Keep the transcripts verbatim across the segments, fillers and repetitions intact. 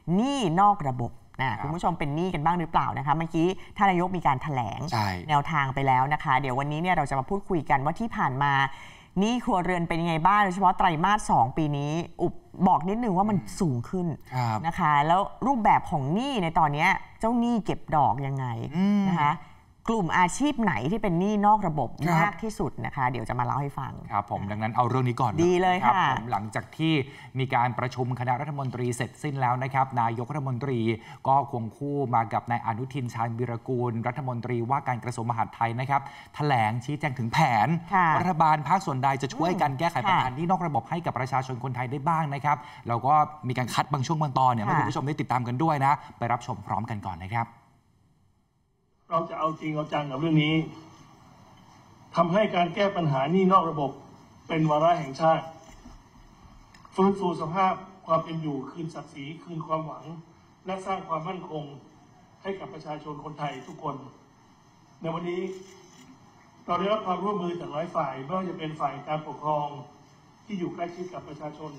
หนี้นอกระบบนะคุณผู้ชมเป็นหนี้กันบ้างหรือเปล่านะคะเมื่อกี้ท่านนายกมีการแถลงแนวทางไปแล้วนะคะเดี๋ยววันนี้เนี่ยเราจะมาพูดคุยกันว่าที่ผ่านมาหนี้ครัวเรือนเป็นยังไงบ้างโดยเฉพาะไตรมาสสองปีนี้อุบบอกนิดนึงว่ามันสูงขึ้นนะคะแล้วรูปแบบของหนี้ในตอนนี้เจ้าหนี้เก็บดอกยังไงนะคะกลุ่มอาชีพไหนที่เป็นหนี้นอกระบบมากที่สุดนะคะเดี๋ยวจะมาเล่าให้ฟังครับผมดังนั้นเอาเรื่องนี้ก่อนดีเลยค่ะผมหลังจากที่มีการประชุมคณะรัฐมนตรีเสร็จสิ้นแล้วนะครับนายกรัฐมนตรีก็ควงคู่มากับนายอนุทินชาญวีรกูลรัฐมนตรีว่าการกระทรวงมหาดไทยนะครับแถลงชี้แจงถึงแผนรัฐบาลภาคส่วนใดจะช่วยกันแก้ไขปัญหาหนี้นอกระบบให้กับประชาชนคนไทยได้บ้างนะครับแล้วก็มีการคัดบางช่วงบางตอนเนี่ยให้คุณผู้ชมได้ติดตามกันด้วยนะไปรับชมพร้อมกันก่อนนะครับเราจะเอาจริงเอาจังกับเรื่องนี้ทำให้การแก้ปัญหาหนี้นอกระบบเป็นวาระแห่งชาติฟื้นฟูสภาพความเป็นอยู่คืนศักดิ์ศรีคืนความหวังและสร้างความมั่นคงให้กับประชาชนคนไทยทุกคนในวันนี้เราได้รับความร่วมมือจากหลายฝ่ายไม่ว่าจะเป็นฝ่ายการปกครองที่อยู่ใกล้ชิดกับประชาชน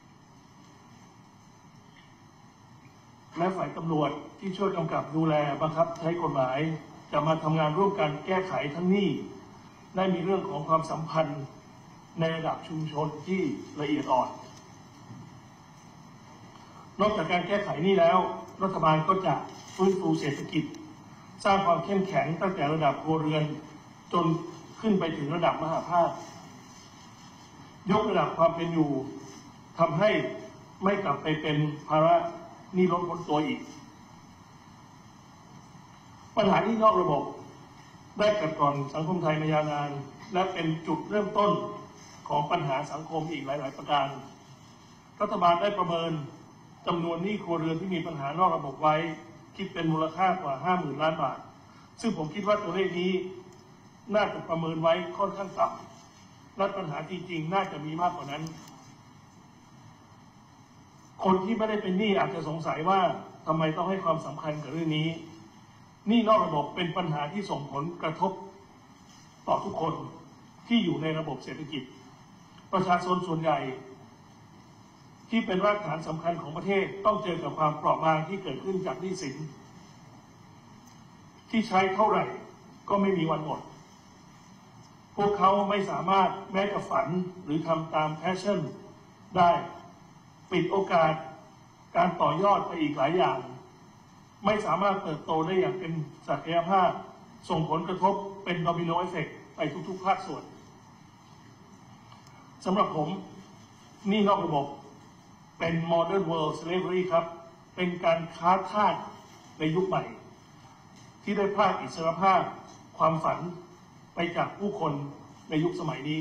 และฝ่ายตำรวจที่ช่วยกำกับดูแลบังคับใช้กฎหมายจะมาทำงานร่วมกันแก้ไขทั้งนี้ได้มีเรื่องของความสัมพันธ์ในระดับชุมชนที่ละเอียดอ่อนนอกจากการแก้ไขนี้แล้วรัฐบาลก็จะฟื้นฟูเศรษฐกิจสร้างความเข้มแข็งตั้งแต่ระดับครัวเรือนจนขึ้นไปถึงระดับมหาภาคยกระดับความเป็นอยู่ทำให้ไม่กลับไปเป็นภาระหนี้ล้นพ้นตัวอีกปัญหาหนี้นอกระบบได้กัดกร่อนสังคมไทยมายาวนานและเป็นจุดเริ่มต้นของปัญหาสังคมอีกหลายๆประการรัฐบาลได้ประเมินจำนวนหนี้ครัวเรือนที่มีปัญหานอกระบบไว้คิดเป็นมูลค่ากว่า ห้าหมื่น ล้านบาทซึ่งผมคิดว่าตัวเลขนี้น่าจะประเมินไว้ค่อนข้างต่ำและปัญหาจริงๆน่าจะมีมากกว่านั้นคนที่ไม่ได้เป็นหนี้อาจจะสงสัยว่าทำไมต้องให้ความสำคัญกับเรื่องนี้หนี้นอกระบบเป็นปัญหาที่ส่งผลกระทบต่อทุกคนที่อยู่ในระบบเศรษฐกิจประชาชนส่วนใหญ่ที่เป็นรากฐานสำคัญของประเทศต้องเจอกับความเปราะบางที่เกิดขึ้นจากหนี้สินที่ใช้เท่าไหร่ก็ไม่มีวันหมดพวกเขาไม่สามารถแม้แต่ฝันหรือทำตามแพชชั่นได้ปิดโอกาสการต่อยอดไปอีกหลายอย่างไม่สามารถเติบโตได้อย่างเป็นศักยภาพส่งผลกระทบเป็นโดมิโนเอฟเฟกต์ไปทุกๆภาคส่วนสำหรับผมหนี้นอกระบบเป็น modern world slavery ครับเป็นการค้าทาสในยุคใหม่ที่ได้พรากอิสรภาพความฝันไปจากผู้คนในยุคสมัยนี้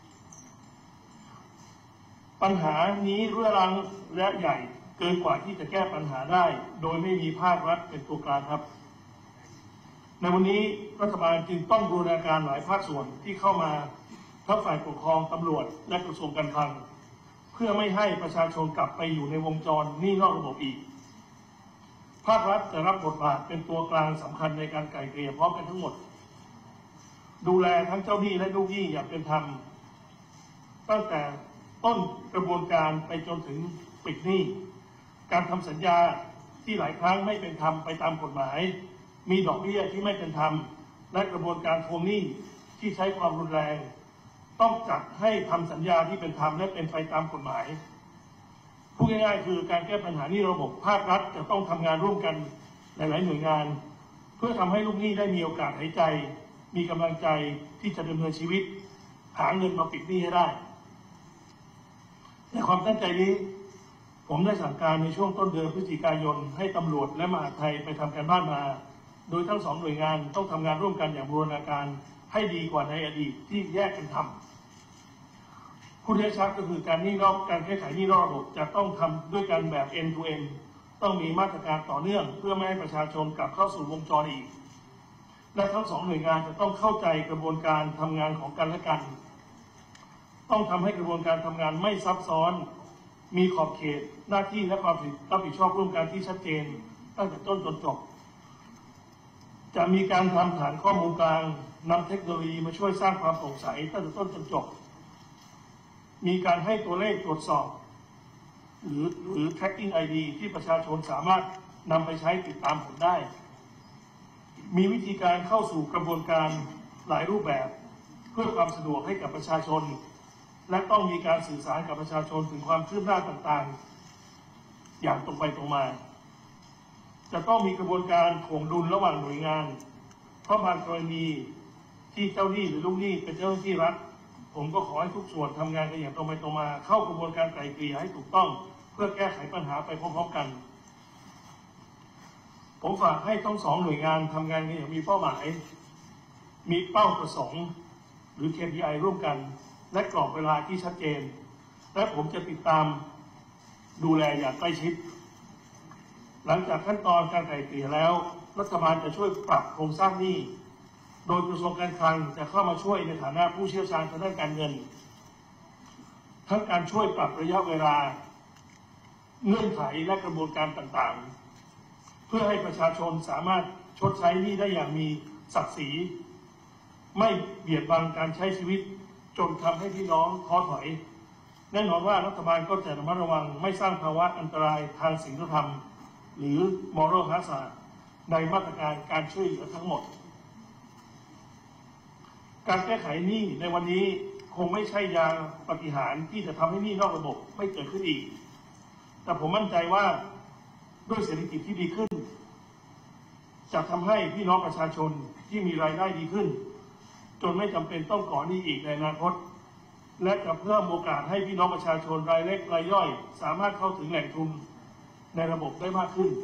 ปัญหานี้เรื้อรังและใหญ่เกินกว่าที่จะแก้ปัญหาได้โดยไม่มีภาครัฐเป็นตัวกลางครับในวันนี้รัฐบาลจึงต้องบูรณาการหลายภาคส่วนที่เข้ามาทั้งฝ่ายปกครองตำรวจและกระทรวงการคลังเพื่อไม่ให้ประชาชนกลับไปอยู่ในวงจรหนี้นอกระบบอีกภาครัฐจะรับบทบาทเป็นตัวกลางสำคัญในการไกล่เกลี่ยพร้อมกันทั้งหมดดูแลทั้งเจ้าหนี้และลูกหนี้อย่างเป็นธรรมตั้งแต่ต้นกระบวนการไปจนถึงปิดหนี้การทำสัญญาที่หลายครั้งไม่เป็นธรรมไปตามกฎหมายมีดอกเบี้ยที่ไม่เป็นธรรมและกระบวนการทวงหนี้ที่ใช้ความรุนแรงต้องจัดให้ทำสัญญาที่เป็นธรรมและเป็นไปตามกฎหมายพูดง่ายๆคือการแก้ปัญหาหนี้ระบบภาครัฐจะต้องทำงานร่วมกันหลายๆหน่วยงานเพื่อทำให้ลูกหนี้ได้มีโอกาสหายใจมีกำลังใจที่จะดำเนินชีวิตหาเงินมาปิดหนี้ให้ได้ในความตั้งใจนี้ผมได้สั่งการในช่วงต้นเดือนพฤศจิกายนให้ตำรวจและมหาดไทยไปทำการบ้านมาโดยทั้งสองหน่วยงานต้องทำงานร่วมกันอย่างบูรณาการให้ดีกว่าในอดีตที่แยกกันทำผู้ที่ชัดก็คือการหนี้นอกการแก้ไขหนี้นอกระบบจะต้องทำด้วยกันแบบ end to end ต้องมีมาตรการต่อเนื่องเพื่อไม่ให้ประชาชนกลับเข้าสู่วงจรอีกและทั้งสองหน่วยงานจะต้องเข้าใจกระบวนการทำงานของกันและกันต้องทำให้กระบวนการทำงานไม่ซับซ้อนมีขอบเขตหน้าที่และความรับผิดชอบร่วมกันที่ชัดเจนตั้งแต่ต้นจนจบจะมีการทำฐานข้อมูลกลางนำเทคโนโลยีมาช่วยสร้างความโปร่งใสตั้งแต่ต้นจนจบมีการให้ตัวเลขตรวจสอบหรือหรือ tracking ไอ ดี ที่ประชาชนสามารถนำไปใช้ติดตามผลได้ มีวิธีการเข้าสู่กระบวนการหลายรูปแบบเพื่อความสะดวกให้กับประชาชนและต้องมีการสื่อสารกับประชาชนถึงความคืบหน้าต่างๆอย่างตรงไปตรงมาจะต้องมีกระบวนการถ่วงดุลระหว่างหน่วยงานเพราะบางกรณีที่เจ้าหนี้หรือลูกหนี้เป็นเจ้าหน้าที่รัฐผมก็ขอให้ทุกส่วนทำงานกันอย่างตรงไปตรงมาเข้ากระบวนการไกล่เกลี่ยให้ถูกต้องเพื่อแก้ไขปัญหาไปพร้อมๆกันผมฝากให้ทั้งสองหน่วยงานทำงานกันอย่างมีเป้าหมายมีเป้าประสงค์หรือ เค พี ไอ ร่วมกันและกรอบเวลาที่ชัดเจนและผมจะติดตามดูแลอย่างใกล้ชิดหลังจากขั้นตอนการไกล่เกลี่ยแล้วรัฐบาลจะช่วยปรับโครงสร้างหนี้โดยกระทรวงการคลังจะเข้ามาช่วยในฐานะผู้เชี่ยวชาญทางด้านการเงินทั้งการช่วยปรับระยะเวลาเงื่อนไขและกระบวนการต่างๆเพื่อให้ประชาชนสามารถชดใช้หนี้ได้อย่างมีศักดิ์ศรีไม่เบียดบังการใช้ชีวิตจนทำให้พี่น้องท้อถอยแน่นอนว่ารัฐบาลก็จะระมัดระวังไม่สร้างภาวะอันตรายทางศีลธรรมหรือ moral hazard ในมาตรการการช่วยเหลือทั้งหมดการแก้ไขหนี้ในวันนี้คงไม่ใช่ยาปฏิหารที่จะทำให้หนี้นอกระบบไม่เกิดขึ้นอีกแต่ผมมั่นใจว่าด้วยเศรษฐกิจที่ดีขึ้นจะทำให้พี่น้องประชาชนที่มีรายได้ดีขึ้นจนไม่จำเป็นต้องก่อหนี้อีกในอนาคตและจะเพิ่มโอกาสให้พี่น้องประชาชนรายเล็กรายย่อยสามารถเข้าถึงแหล่งทุนในระบบได้มากขึ้น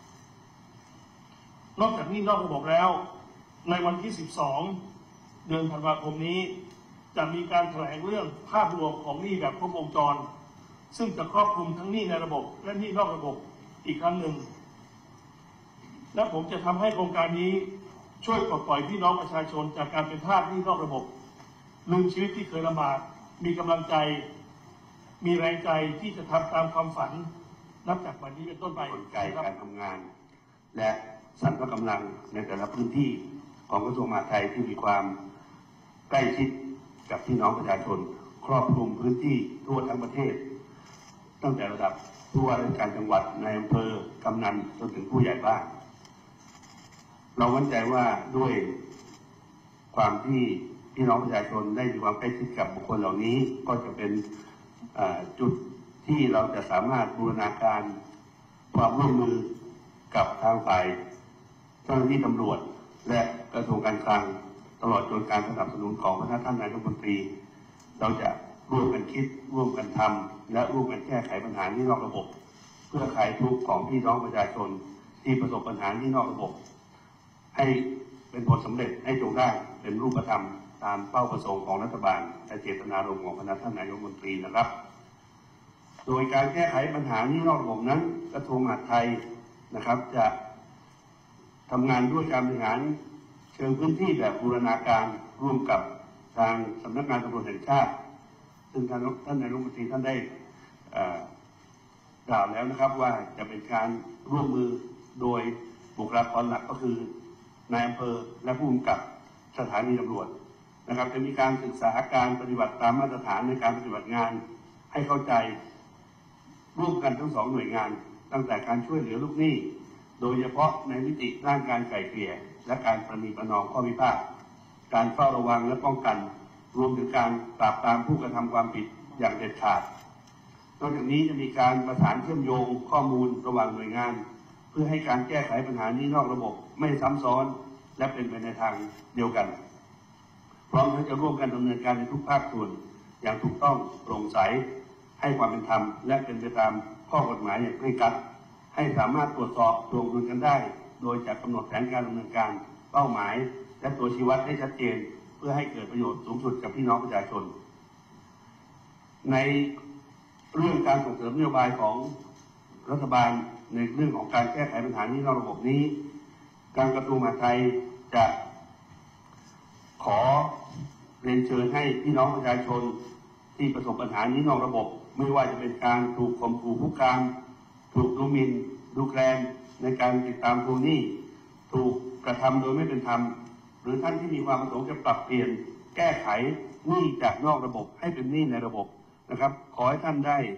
นอกจากหนี้นอกระบบแล้วในวันที่สิบสองเดือนธันวาคมนี้จะมีการแถลงเรื่องภาพรวมของหนี้แบบครบวงจรซึ่งจะครอบคลุมทั้งหนี้ในระบบและหนี้นอกระบบอีกครั้งหนึ่งและผมจะทำให้โครงการนี้ช่วยปลดปล่อยพี่น้องประชาชนจากการเป็นทาสหนี้นอกระบบลืมชีวิตที่เคยลำบากมีกำลังใจมีแรงใจที่จะทำตามความฝันนับจากวันนี้เป็นต้นไปกลไกการทำงานและสรรพกำลังในแต่ละพื้นที่ของกระทรวงมหาดไทยที่มีความใกล้ชิดกับพี่น้องประชาชนครอบคลุมพื้นที่ทั่วทั้งประเทศตั้งแต่ระดับผู้ว่าราชการจังหวัดในอำเภอกำนันจนถึงผู้ใหญ่บ้านเรามั่นใจว่าด้วยความที่พี่น้องประชาชนได้มีความใกล้ชิดกับบุคคลเหล่านี้ก็จะเป็นจุดที่เราจะสามารถบูรณาการความร่วมมือกับทางฝ่ายเจ้าหน้าที่ตำรวจและกระทรวงการคลังตลอดจนการสนับสนุนของท่านนายกรัฐมนตรีเราจะร่วมกันคิดร่วมกันทำและร่วมกันแก้ไขปัญหาที่นอกระบบเพื่อคลายทุกข์ของพี่น้องประชาชนที่ประสบปัญหาที่นอกระบบให้เป็นผลสำเร็จให้จงได้เป็นรูปธรรมตามเป้าประสงค์ของรัฐบาลและเจตนารมณ์ของคณะท่านนายกรัฐมนตรีนะครับโดยการแก้ไขปัญหานี้นอกระบบนั้นกระทรวงมหาดไทยนะครับจะทำงานด้วยการบริหารเชิงพื้นที่แบบบูรณาการร่วมกับทางสำนักงานตำรวจแห่งชาติซึ่งท่านท่านนายกรัฐมนตรีท่านได้กล่าวแล้วนะครับว่าจะเป็นการร่วมมือโดยบุคลากรหลักก็คือนายอำเภอและผู้กำกับสถานีตำรวจนะครับจะมีการศึกษาการปฏิบัติตามมาตรฐานในการปฏิบัติงานให้เข้าใจร่วมกันทั้งสองหน่วยงานตั้งแต่การช่วยเหลือลูกหนี้โดยเฉพาะในมิติด้านการไกล่เกลี่ยและการประนีประนอมข้อพิพาทการเฝ้าระวังและป้องกันรวมถึงการปราบปรามผู้กระทำความผิดอย่างเด็ดขาดนอกจากนี้จะมีการประสานเชื่อมโยงข้อมูลระหว่างหน่วยงานเพื่อให้การแก้ไขปัญหานี้นอกระบบไม่ซ้ำซ้อนและเป็นไปในทางเดียวกันพร้อมทั้งจะร่วมกันดำเนินการในทุกภาคส่วนอย่างถูกต้องโปร่งใสให้ความเป็นธรรมและเป็นไปตามข้อกฎหมายอย่างเคร่งครัดให้สามารถตรวจสอบตรวจดูกันได้โดยจะกำหนดแผนการดำเนินการเป้าหมายและตัวชี้วัดให้ชัดเจนเพื่อให้เกิดประโยชน์สูงสุดกับพี่น้องประชาชนในเรื่องการส่งเสริมนโยบายของรัฐบาลในเรื่องของการแก้ไขปัญหานี้นอกระบบนี้การกระทรวงมหาดไทยจะขอเรียนเชิญให้พี่น้องประชาชนที่ประสบปัญหานี้นอกระบบไม่ว่าจะเป็นการถูกข่มขู่คุกคามถูกดูหมิ่นดูแคลนในการติดตามทวงหนี้ถูกกระทำโดยไม่เป็นธรรมหรือท่านที่มีความประสงค์จะปรับเปลี่ยนแก้ไขหนี้จากนอกระบบให้เป็นหนี้ในระบบนะครับขอให้ท่านได้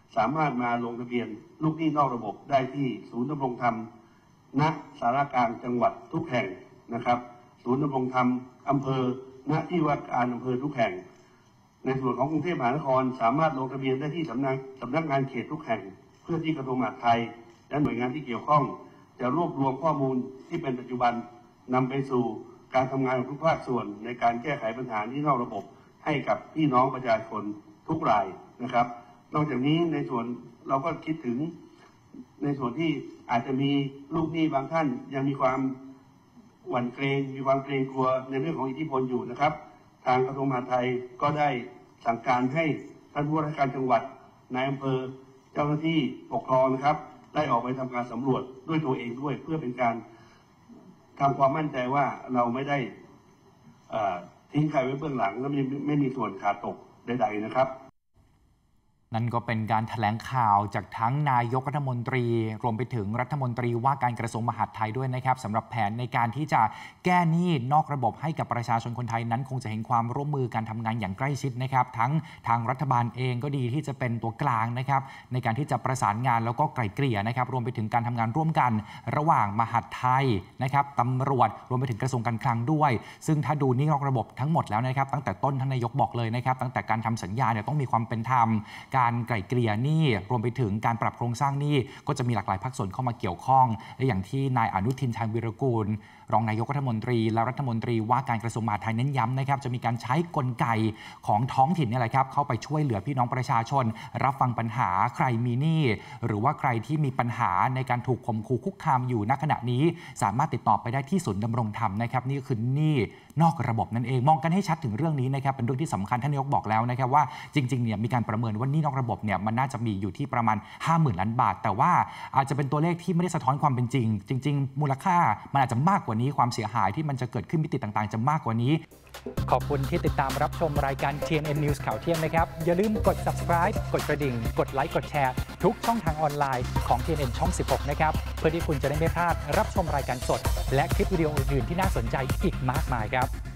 สามารถมาลงทะเบียนลูกหนี้นอกระบบได้ที่ศูนย์ดำรงธรรมณสารกลางจังหวัดทุกแห่งนะครับศูนย์ดำรงธรรมอำเภอณที่ว่าการอำเภอทุกแห่งในส่วนของกรุงเทพมหานครสามารถลงทะเบียนได้ที่สำนักสำนักงานเขตทุกแห่งเพื่อที่กระทรวงมหาดไทยและหน่วยงานที่เกี่ยวข้องจะรวบรวมข้อมูลที่เป็นปัจจุบันนำไปสู่การทำงานของทุกภาคส่วนในการแก้ไขปัญหาที่นอกระบบให้กับพี่น้องประชาชนทุกรายนะครับนอกจากนี้ในส่วนเราก็คิดถึงในส่วนที่อาจจะมีลูกหนี้บางท่านยังมีความหวั่นเกรงมีความเกรงกลัวในเรื่องของอิทธิพลอยู่นะครับทางกระทรวงมหาดไทยก็ได้สั่งการให้ท่านผู้ว่าราชการจังหวัดนายอำเภอเจ้าหน้าที่ปกครองนะครับได้ออกไปทำการสำรวจด้วยตัวเองด้วยเพื่อเป็นการทำความมั่นใจว่าเราไม่ได้ทิ้งใครไว้เบื้องหลังและไม่ไม่มีส่วนขาดตกใดๆนะครับนั่นก็เป็นการแถลงข่าวจากทั้งนายกรัฐมนตรีรวมไปถึงรัฐมนตรีว่าการกระทรวงมหาดไทยด้วยนะครับสำหรับแผนในการที่จะแก้หนี้นอกระบบให้กับประชาชนคนไทยนั้นคงจะเห็นความร่วมมือการทำงานอย่างใกล้ชิดนะครับทั้งทางรัฐบาลเองก็ดีที่จะเป็นตัวกลางนะครับในการที่จะประสานงานแล้วก็ไกล่เกลี่ยนะครับรวมไปถึงการทำงานร่วมกันระหว่างมหาดไทยนะครับตำรวจรวมไปถึงกระทรวงการคลังด้วยซึ่งถ้าดูหนี้นอกระบบทั้งหมดแล้วนะครับตั้งแต่ต้นท่านนายกบอกเลยนะครับตั้งแต่การทำสัญญาเนี่ยต้องมีความเป็นธรรมการไกล่เกลี่ยหนี้รวมไปถึงการปรับโครงสร้างหนี้ก็จะมีหลากหลายภาคส่วนเข้ามาเกี่ยวข้องและอย่างที่นายอนุทินชาญวีรกูลรองนายกรัฐมนตรีและรัฐมนตรีว่าการกระทรวงมหาดไทยเน้นย้ำนะครับจะมีการใช้กลไกของท้องถิ่นนี่แหละครับเข้าไปช่วยเหลือพี่น้องประชาชนรับฟังปัญหาใครมีหนี้หรือว่าใครที่มีปัญหาในการถูกข่มขู่คุกคามอยู่ณขณะนี้สามารถติดต่อไปได้ที่ศูนย์ดำรงธรรมนะครับนี่ก็คือหนี้นอกระบบนั่นเองมองกันให้ชัดถึงเรื่องนี้นะครับเป็นเรื่องที่สำคัญท่านนายกบอกแล้วนะครับว่าจริงๆเนี่ยมีการประเมินว่าหนี้นอกระบบเนี่ยมันน่าจะมีอยู่ที่ประมาณ ห้าหมื่น ล้านบาทแต่ว่าอาจจะเป็นตัวเลขที่ไม่ได้สะท้อนความเป็นจริงจริงๆมูลค่ามันอาจจะมากกว่านี้ความเสียหายที่มันจะเกิดขึ้นมิติต่างๆจะมากกว่านี้ขอบคุณที่ติดตามรับชมรายการ ที เอ็น เอ็น News ข่าวเที่ยงนะครับอย่าลืมกด Subscribe กดกระดิ่งกดไลค์กดแชร์ทุกช่องทางออนไลน์ของ ที เอ็น เอ็น ช่อง สิบหกนะครับเพื่อที่คุณจะได้ไม่พลาดรับชมรายการสดและคลิปวิดีโออื่นๆที่น่าสนใจอีกมากมายครับ